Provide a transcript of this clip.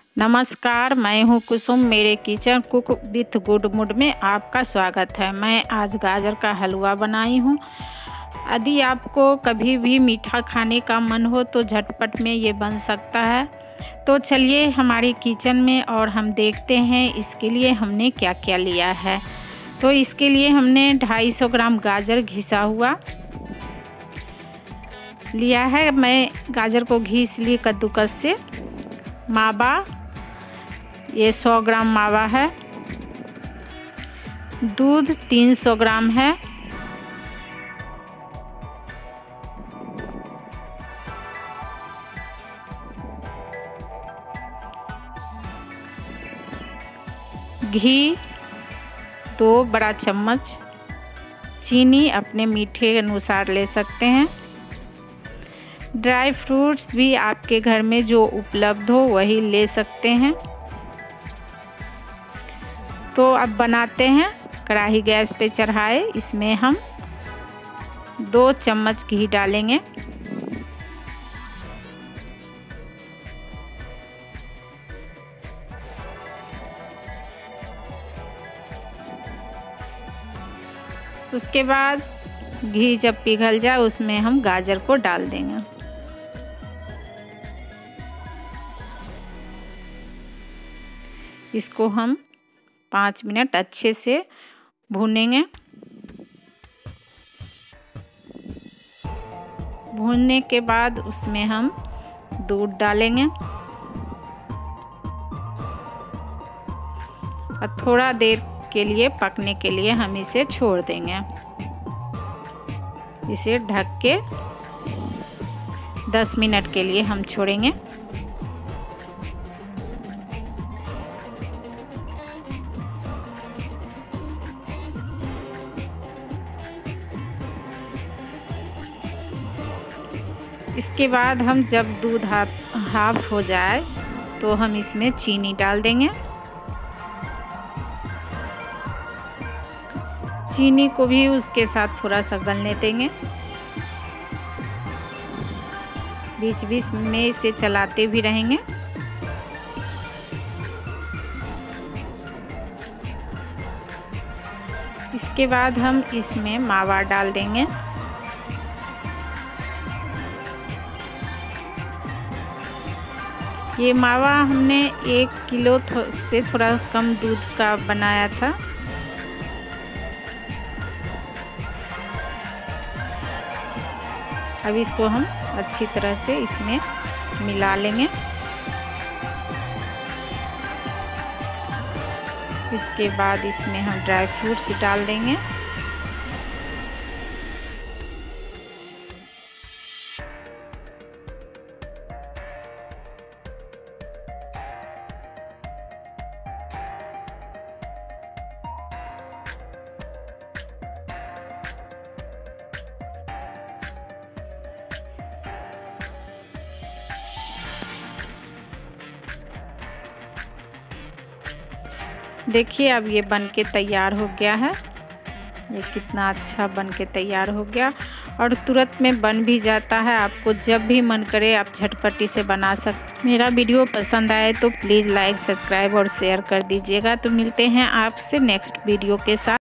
नमस्कार, मैं हूं कुसुम। मेरे kitchen cook with good mood में आपका स्वागत है। मैं आज गाजर का हलवा बनाई हूं। यदि आपको कभी भी मीठा खाने का मन हो तो झटपट में ये बन सकता है। तो चलिए हमारे किचन में और हम देखते हैं इसके लिए हमने क्या क्या लिया है। तो इसके लिए हमने 250 ग्राम गाजर घिसा हुआ लिया है। मैं गाजर को घिस ली कद्दूकस से। मावा, ये 100 ग्राम मावा है। दूध 300 ग्राम है। घी 2 बड़ा चम्मच। चीनी अपने मीठे अनुसार ले सकते हैं। ड्राई फ्रूट्स भी आपके घर में जो उपलब्ध हो वही ले सकते हैं। तो अब बनाते हैं। कढ़ाई गैस पे चढ़ाए, इसमें हम 2 चम्मच घी डालेंगे। उसके बाद घी जब पिघल जाए उसमें हम गाजर को डाल देंगे। इसको हम 5 मिनट अच्छे से भूनेंगे। भूनने के बाद उसमें हम दूध डालेंगे और थोड़ा देर के लिए पकने के लिए हम इसे छोड़ देंगे। इसे ढक के 10 मिनट के लिए हम छोड़ेंगे। इसके बाद हम जब दूध हाफ हो जाए तो हम इसमें चीनी डाल देंगे। चीनी को भी उसके साथ थोड़ा सा गलने देंगे। बीच बीच में इसे चलाते भी रहेंगे। इसके बाद हम इसमें मावा डाल देंगे। ये मावा हमने 1 किलो से थोड़ा कम दूध का बनाया था। अब इसको हम अच्छी तरह से इसमें मिला लेंगे। इसके बाद इसमें हम ड्राई फ्रूट्स डाल देंगे। देखिए अब ये बन के तैयार हो गया है। ये कितना अच्छा बन के तैयार हो गया और तुरंत में बन भी जाता है। आपको जब भी मन करे आप झटपट से बना सकते। मेरा वीडियो पसंद आए तो प्लीज़ लाइक, सब्सक्राइब और शेयर कर दीजिएगा। तो मिलते हैं आपसे नेक्स्ट वीडियो के साथ।